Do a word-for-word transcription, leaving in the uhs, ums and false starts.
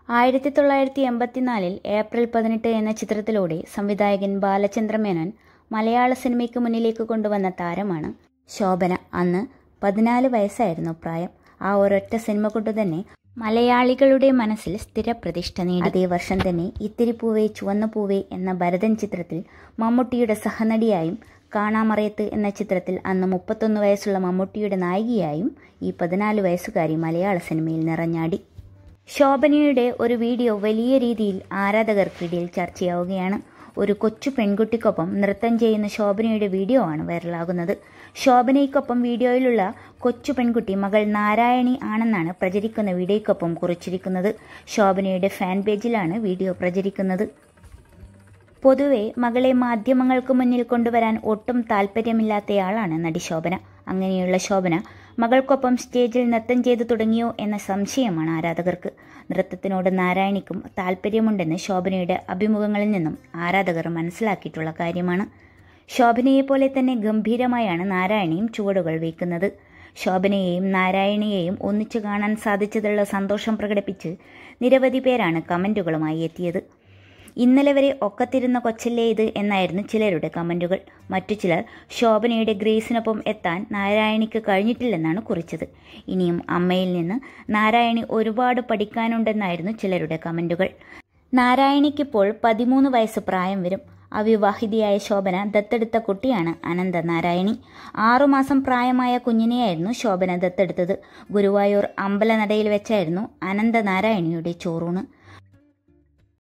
ആയിരത്തി തൊള്ളായിരത്തി എൺപത്തിനാലിൽ ഏപ്രിൽ പതിനെട്ട് എന്ന ചിത്രത്തിലൂടെ സംവിധായകൻ ബാലചന്ദ്ര മേനോൻ മലയാള സിനിമയ്ക്ക് മുന്നിലേക്ക് കൊണ്ടുവന്ന താരമാണ് ശോഭന. അന്ന് പതിനാല് വയസ്സായിരുന്നു പ്രായം. ആ ഒരൊറ്റ സിനിമ കൊണ്ടുതന്നെ മലയാളികളുടെ മനസ്സിൽ സ്ഥിരപ്രതിഷ്ഠ നേടി. അതേ വർഷം തന്നെ ഇത്തിരി പൂവേ ചുവന്ന പൂവേ എന്ന ഭരതൻ ചിത്രത്തിൽ മമ്മൂട്ടിയുടെ സഹനടിയായും കാണാമറയത്ത് എന്ന ചിത്രത്തിൽ അന്ന് മുപ്പത്തൊന്ന് വയസ്സുള്ള മമ്മൂട്ടിയുടെ നായികയായും ഈ പതിനാല് വയസ്സുകാരി മലയാള സിനിമയിൽ നിറഞ്ഞാടി. ശോഭനയുടെ ഒരു വീഡിയോ വലിയ രീതിയിൽ ആരാധകർക്കിടയിൽ ചർച്ചയാവുകയാണ്. ഒരു കൊച്ചു പെൺകുട്ടിക്കൊപ്പം നൃത്തം ചെയ്യുന്ന ശോഭനയുടെ വീഡിയോ ആണ് വൈറലാകുന്നത്. ശോഭനയ്ക്കൊപ്പം വീഡിയോയിലുള്ള കൊച്ചു പെൺകുട്ടി മകൾ നാരായണി ആണെന്നാണ് പ്രചരിക്കുന്ന വീഡിയോയ്ക്കൊപ്പം കുറിച്ചിരിക്കുന്നത്. ശോഭനയുടെ ഫാൻ പേജിലാണ് വീഡിയോ പ്രചരിക്കുന്നത്. പൊതുവെ മകളെ മാധ്യമങ്ങൾക്ക് മുന്നിൽ കൊണ്ടുവരാൻ ഒട്ടും താല്പര്യമില്ലാത്തയാളാണ് നടി ശോഭന. അങ്ങനെയുള്ള ശോഭന മകൾക്കൊപ്പം സ്റ്റേജിൽ നൃത്തം ചെയ്തു തുടങ്ങിയോ എന്ന സംശയമാണ് ആരാധകർക്ക്. നൃത്തത്തിനോട് നാരായണിക്കും താല്പര്യമുണ്ടെന്ന് ശോഭനയുടെ അഭിമുഖങ്ങളിൽ നിന്നും ആരാധകർ മനസ്സിലാക്കിയിട്ടുള്ള കാര്യമാണ്. ശോഭനയെപ്പോലെ തന്നെ ഗംഭീരമായാണ് നാരായണിയും ചുവടുകൾ വയ്ക്കുന്നത്. ശോഭനയെയും നാരായണിയെയും ഒന്നിച്ചു കാണാൻ സാധിച്ചതുള്ള സന്തോഷം പ്രകടിപ്പിച്ച് നിരവധി പേരാണ് കമന്റുകളുമായി എത്തിയത്. ഇന്നലെ വരെ ഒക്കത്തിരുന്ന കൊച്ചല്ലേ ഇത് എന്നായിരുന്നു ചിലരുടെ കമന്റുകൾ. മറ്റു ചിലർ ശോഭനയുടെ ഗ്രേസിനൊപ്പം എത്താൻ നാരായണിക്ക് കഴിഞ്ഞിട്ടില്ലെന്നാണ് കുറിച്ചത്. ഇനിയും അമ്മയിൽ നിന്ന് നാരായണി ഒരുപാട് പഠിക്കാനുണ്ടെന്നായിരുന്നു ചിലരുടെ കമന്റുകൾ. നാരായണിക്കിപ്പോൾ പതിമൂന്ന് വയസ്സ് പ്രായം വരും. അവിവാഹിതയായ ശോഭന ദത്തെടുത്ത കുട്ടിയാണ് അനന്ത നാരായണി. ആറുമാസം പ്രായമായ കുഞ്ഞിനെയായിരുന്നു ശോഭന ദത്തെടുത്തത്. ഗുരുവായൂർ അമ്പലനടയിൽ വെച്ചായിരുന്നു അനന്ത നാരായണിയുടെ ചോറൂണ്.